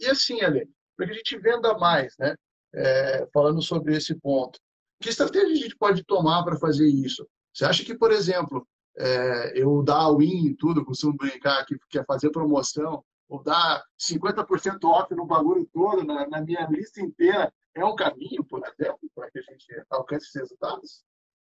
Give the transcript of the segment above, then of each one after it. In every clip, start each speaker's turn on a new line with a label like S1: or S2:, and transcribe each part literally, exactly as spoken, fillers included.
S1: E assim, Ale, para que a gente venda mais, né? É, falando sobre esse ponto, que estratégia a gente pode tomar para fazer isso? Você acha que, por exemplo, é, eu dar a win e tudo, eu costumo brincar que quer fazer promoção, ou dar cinquenta por cento off no bagulho todo, na, na minha lista inteira, é um caminho, por exemplo, para que a gente alcance esses resultados?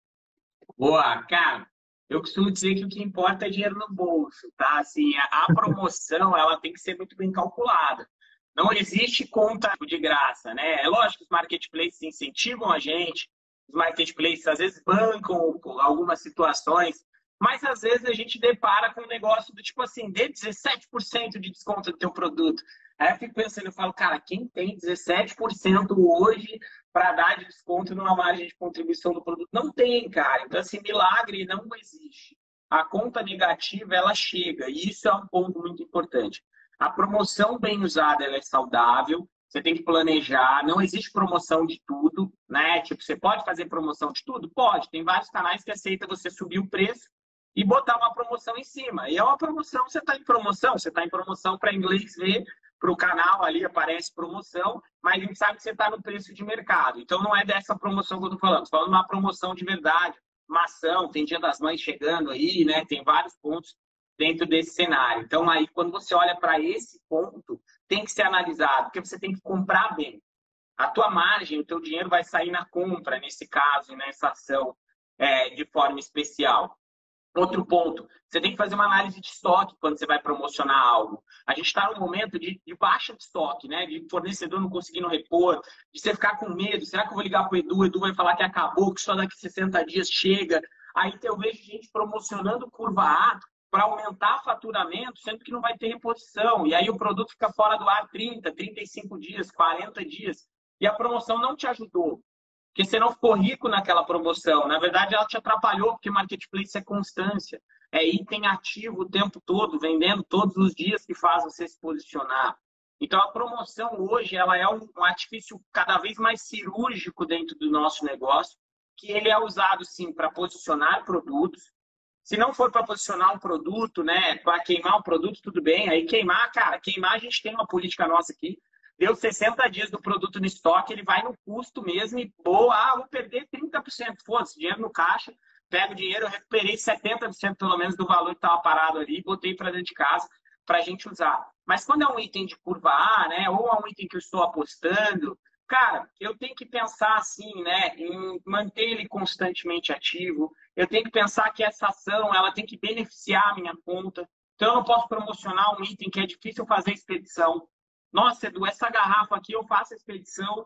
S2: Boa, cara. Eu costumo dizer que o que importa é dinheiro no bolso, tá? Assim, a, a promoção, ela tem que ser muito bem calculada. Não existe conta de graça, né? É lógico que os marketplaces incentivam a gente, os marketplaces às vezes bancam algumas situações, mas às vezes a gente depara com um negócio do tipo assim, dê dezessete por cento de desconto do teu produto. Aí eu fico pensando, eu falo, cara, quem tem dezessete por cento hoje para dar de desconto numa margem de contribuição do produto? Não tem, cara. Então, assim, milagre não existe. A conta negativa, ela chega. E isso é um ponto muito importante. A promoção bem usada, ela é saudável. Você tem que planejar. Não existe promoção de tudo, né? Tipo, você pode fazer promoção de tudo? Pode. Tem vários canais que aceitam você subir o preço e botar uma promoção em cima. E é uma promoção, você está em promoção. Você está em promoção para inglês ver, para o canal ali aparece promoção, mas a gente sabe que você está no preço de mercado. Então, não é dessa promoção que eu estou falando. Estou falando de uma promoção de verdade, uma ação, tem Dia das Mães chegando aí, né? Tem vários pontos dentro desse cenário. Então, aí, quando você olha para esse ponto, tem que ser analisado, porque você tem que comprar bem. A tua margem, o teu dinheiro vai sair na compra, nesse caso, nessa ação é, de forma especial. Outro ponto, você tem que fazer uma análise de estoque quando você vai promocionar algo. A gente está num momento de, de baixa de estoque, né? De fornecedor não conseguindo repor, de você ficar com medo. Será que eu vou ligar para o Edu? O Edu vai falar que acabou, que só daqui a sessenta dias chega. Aí eu vejo gente promocionando curva A para aumentar faturamento, sendo que não vai ter reposição. E aí o produto fica fora do ar trinta, trinta e cinco dias, quarenta dias. E a promoção não te ajudou. Porque você não ficou rico naquela promoção. Na verdade, ela te atrapalhou, porque marketplace é constância. É item ativo o tempo todo, vendendo todos os dias que faz você se posicionar. Então, a promoção hoje ela é um artifício cada vez mais cirúrgico dentro do nosso negócio, que ele é usado, sim, para posicionar produtos. Se não for para posicionar um produto, né, para queimar um produto, tudo bem. Aí queimar, cara, queimar a gente tem uma política nossa aqui. Deu sessenta dias do produto no estoque, ele vai no custo mesmo e, boa, ah, vou perder trinta por cento. Foda-se, dinheiro no caixa, pego o dinheiro, eu recuperei setenta por cento pelo menos do valor que estava parado ali, botei para dentro de casa para a gente usar. Mas quando é um item de curva A, né, ou é um item que eu estou apostando, cara, eu tenho que pensar assim, né, em manter ele constantemente ativo. Eu tenho que pensar que essa ação ela tem que beneficiar a minha conta. Então, eu não posso promocionar um item que é difícil fazer expedição. Nossa, Edu, essa garrafa aqui eu faço a expedição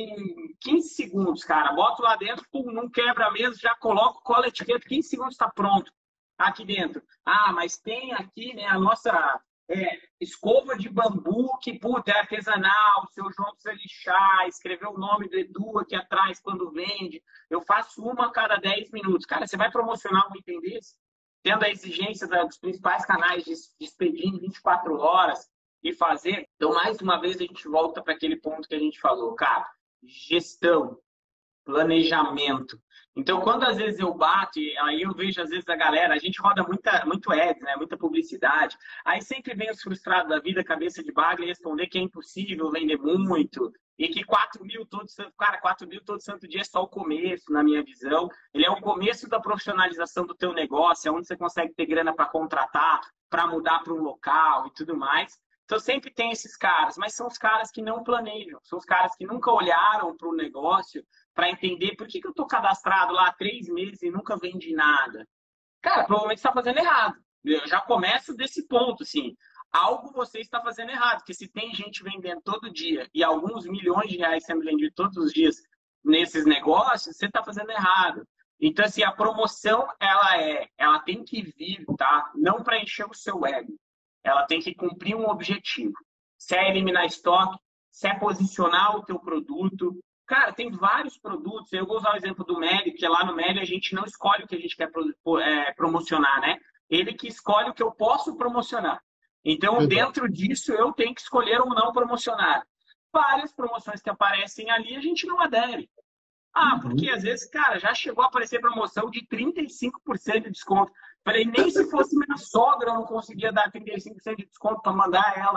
S2: em quinze segundos, cara. Boto lá dentro, pum, não quebra mesmo, já coloco, cola a etiqueta, quinze segundos está pronto aqui dentro. Ah, mas tem aqui, né, a nossa é, escova de bambu, que, puta, é artesanal, o seu João precisa lixar, escrever o nome do Edu aqui atrás quando vende. Eu faço uma a cada dez minutos. Cara, você vai promocionar um item desse? Tendo a exigência dos principais canais de, de expedir em vinte e quatro horas, e fazer. Então, mais uma vez, a gente volta para aquele ponto que a gente falou, cara, gestão, planejamento. Então, quando às vezes eu bato, e aí eu vejo às vezes a galera, a gente roda muita, muito ads, né? Muita publicidade, aí sempre vem os frustrados da vida, cabeça de bagre, responder que é impossível vender muito, e que quatro mil todo santo, cara, quatro mil todo santo dia é só o começo, na minha visão. Ele é o começo da profissionalização do teu negócio, é onde você consegue ter grana para contratar, para mudar para um local e tudo mais. Então, sempre tem esses caras, mas são os caras que não planejam, são os caras que nunca olharam para o negócio para entender por que, que eu estou cadastrado lá há três meses e nunca vendi nada. Cara, provavelmente está fazendo errado. Eu já começo desse ponto, assim. Algo você está fazendo errado, porque se tem gente vendendo todo dia e alguns milhões de reais sendo vendidos todos os dias nesses negócios, você está fazendo errado. Então, assim, a promoção, ela é, ela tem que vir, tá? Não para encher o seu ego. Ela tem que cumprir um objetivo. Se é eliminar estoque, se é posicionar o teu produto. Cara, tem vários produtos. Eu vou usar o exemplo do Meli, que lá no Meli a gente não escolhe o que a gente quer promocionar, né? Ele que escolhe o que eu posso promocionar. Então, dentro disso, eu tenho que escolher ou não promocionar. Várias promoções que aparecem ali, a gente não adere. Ah, porque às vezes, cara, já chegou a aparecer promoção de trinta e cinco por cento de desconto. Falei, nem se fosse minha sogra eu não conseguia dar trinta e cinco por cento de desconto para mandar ela.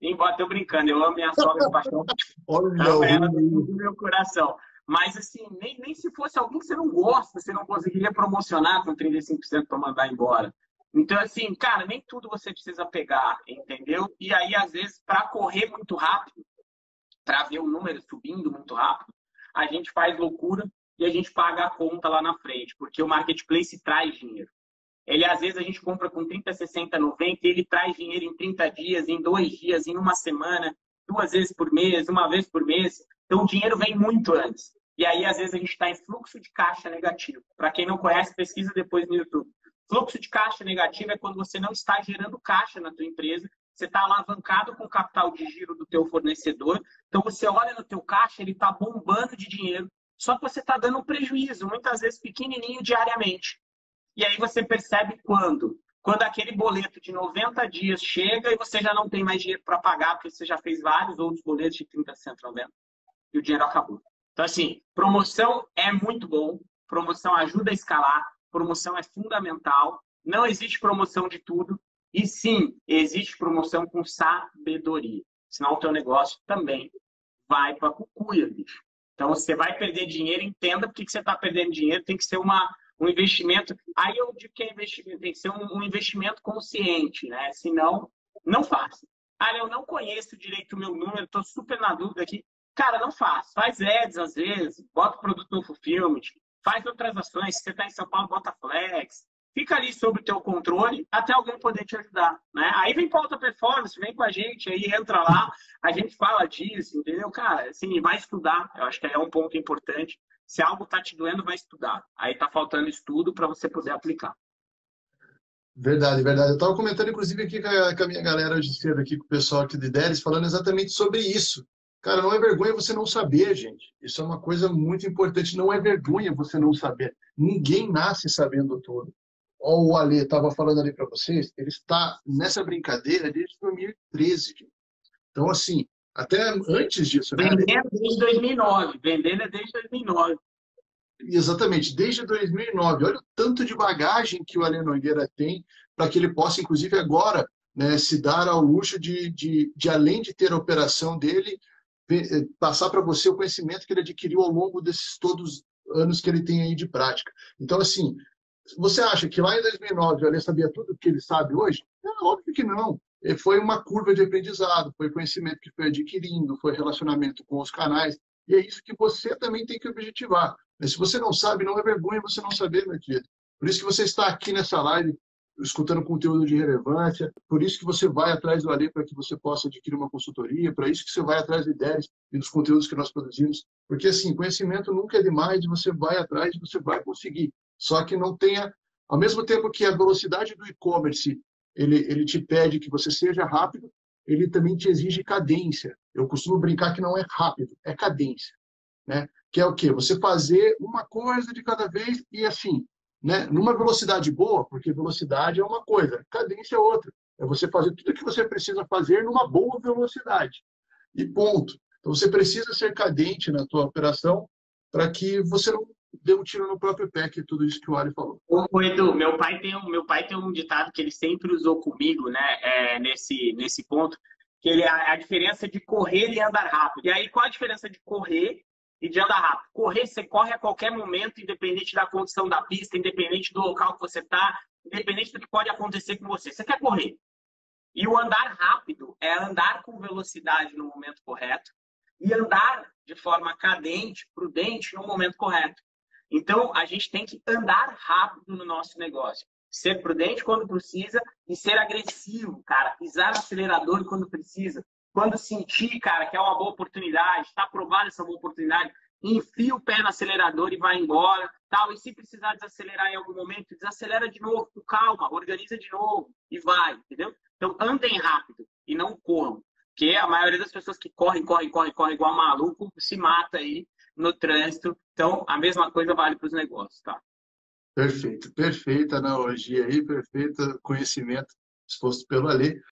S2: Embora tô brincando, eu amo minha sogra de paixão.
S1: Olha
S2: Amo ela do
S1: o...
S2: fundo do meu coração. Mas, assim, nem, nem se fosse alguém que você não gosta, você não conseguiria promocionar com trinta e cinco por cento para mandar embora. Então, assim, cara, nem tudo você precisa pegar, entendeu? E aí, às vezes, para correr muito rápido, para ver o número subindo muito rápido, a gente faz loucura e a gente paga a conta lá na frente, porque o marketplace traz dinheiro. Ele, às vezes, a gente compra com trinta, sessenta, noventa, e ele traz dinheiro em trinta dias, em dois dias, em uma semana, duas vezes por mês, uma vez por mês. Então, o dinheiro vem muito antes. E aí, às vezes, a gente está em fluxo de caixa negativo. Para quem não conhece, pesquisa depois no YouTube. Fluxo de caixa negativo é quando você não está gerando caixa na tua empresa, você está alavancado com o capital de giro do teu fornecedor, então você olha no teu caixa, ele está bombando de dinheiro, só que você está dando um prejuízo, muitas vezes pequenininho diariamente. E aí você percebe quando? Quando aquele boleto de noventa dias chega e você já não tem mais dinheiro para pagar, porque você já fez vários outros boletos de trinta, cento, noventa e o dinheiro acabou. Então, assim, promoção é muito bom, promoção ajuda a escalar, promoção é fundamental, não existe promoção de tudo, e sim, existe promoção com sabedoria. Senão o teu negócio também vai para a cucuia, bicho. Então, você vai perder dinheiro, entenda por que você está perdendo dinheiro, tem que ser uma, um investimento. Aí eu digo que é investimento, tem que ser um, um investimento consciente, né? Senão, não faça. Ah, eu não conheço direito o meu número, estou super na dúvida aqui. Cara, não faz. Faz ads às vezes, bota o produto no Fulfillment, faz outras ações. Se você está em São Paulo, bota Flex. Fica ali sob o teu controle até alguém poder te ajudar, né? Aí vem para alta performance, vem com a gente, aí entra lá, a gente fala disso, entendeu? Cara, assim, vai estudar. Eu acho que é um ponto importante. Se algo está te doendo, vai estudar. Aí está faltando estudo para você poder aplicar.
S1: Verdade, verdade. Eu estava comentando, inclusive, aqui com a, com a minha galera hoje cedo, aqui com o pessoal aqui de Deres, falando exatamente sobre isso. Cara, não é vergonha você não saber, gente. Isso é uma coisa muito importante. Não é vergonha você não saber. Ninguém nasce sabendo tudo. Ó, o Ale estava falando ali para vocês, ele está nessa brincadeira desde dois mil e treze. Gente. Então, assim, até antes disso, né?
S2: Vendendo desde dois mil e nove. Vendendo é desde dois mil e nove.
S1: Exatamente, desde dois mil e nove. Olha o tanto de bagagem que o Ale Nogueira tem para que ele possa, inclusive agora, né, se dar ao luxo de, de, de, além de ter a operação dele, passar para você o conhecimento que ele adquiriu ao longo desses todos os anos que ele tem aí de prática. Então, assim, você acha que lá em dois mil e nove o Ale sabia tudo o que ele sabe hoje? É óbvio que não. Foi uma curva de aprendizado, foi conhecimento que foi adquirindo, foi relacionamento com os canais, e é isso que você também tem que objetivar. Mas se você não sabe, não é vergonha você não saber, meu querido. Por isso que você está aqui nessa live, escutando conteúdo de relevância, por isso que você vai atrás do Ale para que você possa adquirir uma consultoria, para isso que você vai atrás de ideias e dos conteúdos que nós produzimos. Porque, assim, conhecimento nunca é demais, você vai atrás e você vai conseguir. Só que não tenha... Ao mesmo tempo que a velocidade do e-commerce, ele, ele te pede que você seja rápido, ele também te exige cadência. Eu costumo brincar que não é rápido, é cadência. Né? Que é o quê? Você fazer uma coisa de cada vez e assim, né? Numa velocidade boa, porque velocidade é uma coisa, cadência é outra. É você fazer tudo o que você precisa fazer numa boa velocidade. E ponto. Então você precisa ser cadente na tua operação para que você não dê um tiro no próprio pé, que é tudo isso que o Ali falou.
S2: Ô, Edu, meu pai tem um, meu pai tem um ditado que ele sempre usou comigo, né? É, nesse, nesse ponto, que ele, a, a diferença de correr e andar rápido. E aí, qual a diferença de correr e de andar rápido? Correr, você corre a qualquer momento, independente da condição da pista, independente do local que você está, independente do que pode acontecer com você. Você quer correr. E o andar rápido é andar com velocidade no momento correto e andar de forma cadente, prudente, no momento correto. Então, a gente tem que andar rápido no nosso negócio. Ser prudente quando precisa e ser agressivo, cara. Pisar no acelerador quando precisa. Quando sentir, cara, que é uma boa oportunidade, está aprovada essa boa oportunidade, enfia o pé no acelerador e vai embora. Tal. E se precisar desacelerar em algum momento, desacelera de novo, com calma, organiza de novo e vai, entendeu? Então, andem rápido e não corram. Porque a maioria das pessoas que correm, correm, correm, correm igual maluco, se mata aí no trânsito. Então, a mesma coisa vale para os negócios, tá?
S1: Perfeito, perfeita analogia aí, perfeito conhecimento exposto pelo Ale.